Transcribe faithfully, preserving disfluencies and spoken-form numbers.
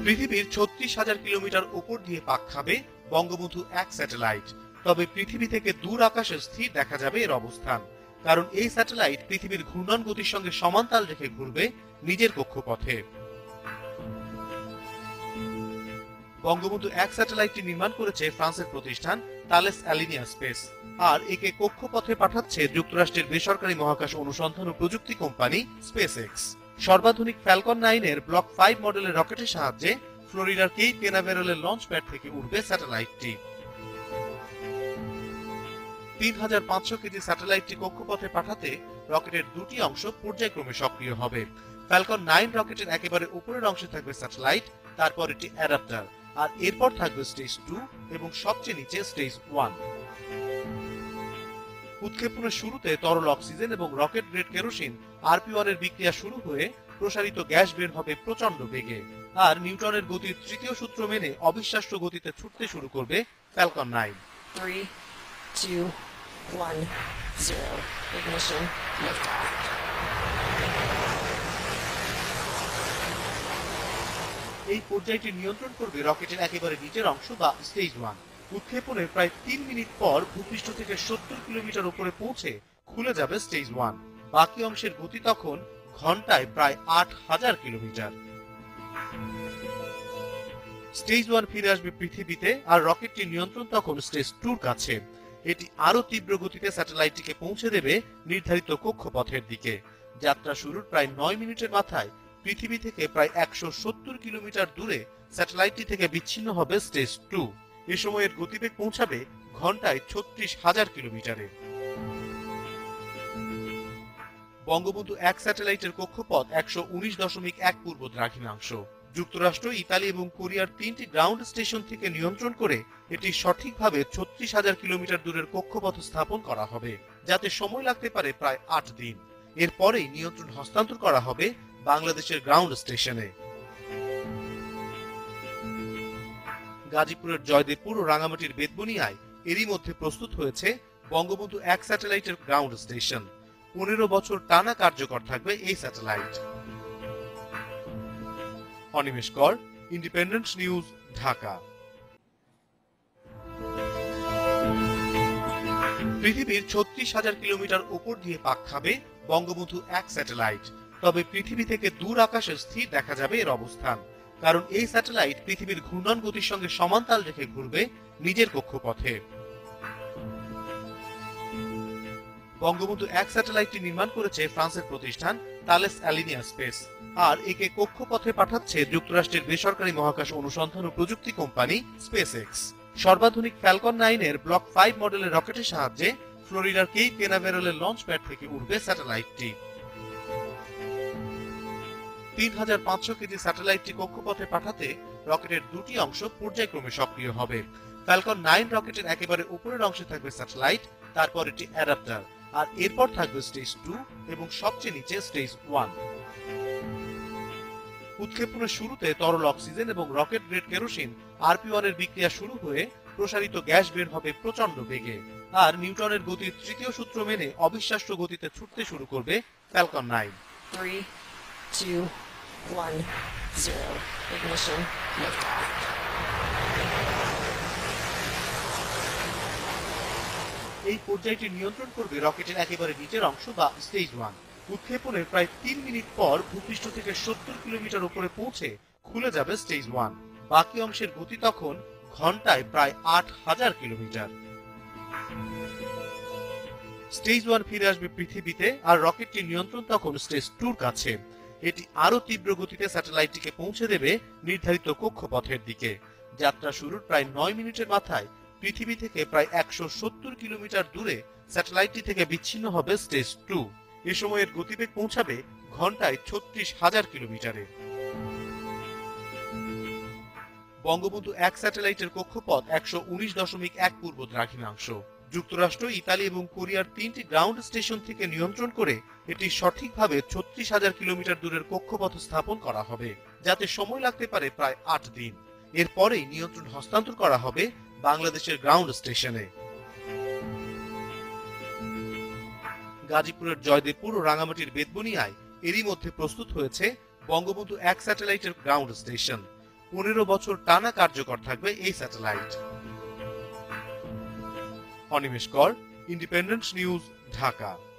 পৃথিবীর ছত্রিশ হাজার কিলোমিটার উপর দিয়ে পাক খাবে বঙ্গবন্ধু এক স্যাটেলাইট। তবে পৃথিবী থেকে দূর আকাশে স্থির দেখা যাবে এর অবস্থান, কারণ এই স্যাটেলাইট পৃথিবীর ঘূর্ণন গতির সঙ্গে সমান্তাল রেখে ঘুরবে নিজের কক্ষপথে। বঙ্গবন্ধু এক স্যাটেলাইটটি নির্মাণ করেছে ফ্রান্সের প্রতিষ্ঠান তালেস অ্যালিনিয়া স্পেস, আর একে কক্ষপথে পাঠাচ্ছে যুক্তরাষ্ট্রের বেসরকারি মহাকাশ অনুসন্ধান ও প্রযুক্তি কোম্পানি স্পেস এক্স। সর্বাধুনিক ফ্যালকন নাইন এর ব্লক ফাইভ মডেলের রকেটের সাহায্যে ফ্লোরিডার কেপ কেনাভেরালের লঞ্চ প্যাড থেকে উঠবে স্যাটেলাইটটি। তিন হাজার পাঁচশো কেজি স্যাটেলাইটটি কক্ষপথে পাঠাতে রকেটের দুটি অংশ পর্যায়ক্রমে সক্রিয় হবে। ফ্যালকন নাইন রকেটের একেবারে উপরের অংশে থাকবে স্যাটেলাইট, তারপর এটি অ্যাডাপ্টার, আর এরপর থাকবে স্টেজ টু এবং সবচেয়ে নিচে স্টেজ ওয়ান। উৎক্ষেপণের শুরুতে তরল অক্সিজেন এবং rocket grade kerosene RP one এর বিক্রিয়া শুরু হয়ে প্রসারিত গ্যাস বের হবে প্রচন্ড বেগে, আর নিউটনের গতির তৃতীয় সূত্র মেনে অবিশ্বাস্য গতিতে ছুটতে শুরু করবে Falcon nine. three, two, one, zero. Ignition, liftoff. এই পর্যায়টি নিয়ন্ত্রণ করবে রকেটের একেবারে নিচের অংশ বা স্টেজ ওয়ান। উৎক্ষেপণের প্রায় তিন মিনিট পর ভূপৃষ্ঠ থেকে সত্তর কিলোমিটার উপরে পৌঁছে খুলে যাবে স্টেজ ওয়ান। বাকি অংশের গতি তখন ঘন্টায় প্রায় আট হাজার কিলোমিটার। স্টেজ ওয়ান ফিরে আসবে পৃথিবীতে, আর রকেটটির নিয়ন্ত্রণ তখন স্টেজ টুর কাছে। এটি আরো তীব্র গতিতে স্যাটেলাইটটিকে পৌঁছে দেবে নির্ধারিত কক্ষপথের দিকে। যাত্রা শুরুর প্রায় নয় মিনিটের মাথায় পৃথিবী থেকে প্রায় একশো সত্তর কিলোমিটার দূরে স্যাটেলাইটটি থেকে বিচ্ছিন্ন হবে স্টেজ টু। এ সময়ের গতিবেগ পৌঁছাবে ঘন্টায় ছত্রিশ হাজার কিলোমিটারে। বঙ্গবন্ধু এক স্যাটেলাইটের কক্ষপথ একশো উনিশ দশমিক এক পূর্ব দ্রাঘিমাংশ। যুক্তরাষ্ট্র, ইতালি এবং কোরিয়ার তিনটি গ্রাউন্ড স্টেশন থেকে নিয়ন্ত্রণ করে এটি সঠিকভাবে ছত্রিশ হাজার কিলোমিটার দূরের কক্ষপথ স্থাপন করা হবে, যাতে সময় লাগতে পারে প্রায় আট দিন। এরপরেই নিয়ন্ত্রণ হস্তান্তর করা হবে বাংলাদেশের গ্রাউন্ড স্টেশনে। গাজীপুরের জয়দেবপুর ও রাঙামাটির বেতবুনিয়ায় এরই মধ্যে প্রস্তুত হয়েছে বঙ্গবন্ধু এক স্যাটেলাইটের গ্রাউন্ড স্টেশন। পনেরো বছর টানা কার্যকর থাকবে এই স্যাটেলাইট। অনিমেষ কর, ইন্ডিপেন্ডেন্ট নিউজ, ঢাকা। পৃথিবীর ছত্রিশ হাজার কিলোমিটার উপর দিয়ে পাক খাবে বঙ্গবন্ধু এক স্যাটেলাইট। তবে পৃথিবী থেকে দূর আকাশে স্থির দেখা যাবে এর অবস্থান, কারণ এই স্যাটেলাইট পৃথিবীর ঘূর্ণন গতির সঙ্গে সমান্তাল রেখে ঘুরবে নিজের কক্ষপথে। বঙ্গবন্ধু এক স্যাটেলাইটটি নির্মাণ করেছে ফ্রান্সের প্রতিষ্ঠান তালেস অ্যালিনিয়া স্পেস, আর একে কক্ষপথে পাঠাচ্ছে যুক্তরাষ্ট্রের বেসরকারি মহাকাশ অনুসন্ধান ও প্রযুক্তি কোম্পানি স্পেস এক্স। সর্বাধুনিক ফ্যালকন নাইন এর ব্লক ফাইভ মডেলের রকেটের সাহায্যে ফ্লোরিডার কেপ কেনাভেরালের লঞ্চ প্যাড থেকে উঠবে স্যাটেলাইটটি। তিন হাজার পাঁচশো কেজি স্যাটেলাইটটি কক্ষপথে পাঠাতে রকেটের দুটি অংশ পর্যায়ক্রমে সক্রিয় হবে। ফ্যালকন নাইন রকেটের একেবারে উপরের অংশে থাকবে স্যাটেলাইট, তারপর এটি অ্যাডাপ্টার, আর এরপর থাকবে স্টেজ টু এবং সবচেয়ে নিচে স্টেজ ওয়ান। উৎক্ষেপণের শুরুতে তরল অক্সিজেন এবং rocket grade kerosene RP one এর বিক্রিয়া শুরু হয়ে প্রসারিত গ্যাস বের হবে প্রচন্ড বেগে, আর নিউটনের গতির তৃতীয় সূত্র মেনে অবিশ্বাস্য গতিতে ছুটতে শুরু করবে Falcon nine. Three, two, one, zero. Ignition, liftoff. এই পর্যায়টি নিয়ন্ত্রণ করবে রকেটের একেবারে নিচের অংশ বা স্টেজ ওয়ান। উৎক্ষেপণের প্রায় তিন মিনিট পর ভূপৃষ্ঠ থেকে সত্তর কিলোমিটার উপরে পৌঁছে খুলে যাবে স্টেজ ওয়ান। বাকি অংশের গতি তখন ঘন্টায় প্রায় আট হাজার কিলোমিটার। স্টেজ ওয়ান ফিরে আসবে পৃথিবীতে, আর রকেটটির নিয়ন্ত্রণ তখন স্টেজ টুর কাছে। এটি আরো তীব্র গতিতে স্যাটেলাইটটিকে পৌঁছে দেবে নির্ধারিত কক্ষপথের দিকে। যাত্রা শুরুর প্রায় নয় মিনিটের মাথায় পৃথিবী থেকে প্রায় একশো সত্তর কিলোমিটার দূরে স্যাটেলাইটটি থেকে বিচ্ছিন্ন হবে স্টেজ টু। এ সময়ের গতিবেগ পৌঁছাবে ঘন্টায় ছত্রিশ হাজার কিলোমিটারে। বঙ্গবন্ধু এক স্যাটেলাইটের কক্ষপথ একশো উনিশ দশমিক এক পূর্ব দ্রাঘিমাংশ। যুক্তরাষ্ট্র, ইতালি এবং কোরিয়ার তিনটি গ্রাউন্ড স্টেশন থেকে নিয়ন্ত্রণ করে এটি সঠিকভাবে ছত্রিশ হাজার কিলোমিটার দূরের কক্ষপথ স্থাপন করা হবে, যাতে সময় লাগতে পারে প্রায় আট দিন। এরপরেই নিয়ন্ত্রণ হস্তান্তর করা হবে বাংলাদেশের গ্রাউন্ড স্টেশনে। গাজীপুরের জয়দেবপুর ও রাঙামাটির বেতবুনিয়ায় এরই মধ্যে প্রস্তুত হয়েছে বঙ্গবন্ধু এক স্যাটেলাইটের গ্রাউন্ড স্টেশন। পনেরো বছর টানা কার্যকর থাকবে এই স্যাটেলাইট। অনিমেষ কর, ইন্ডিপেন্ডেন্ট নিউজ, ঢাকা।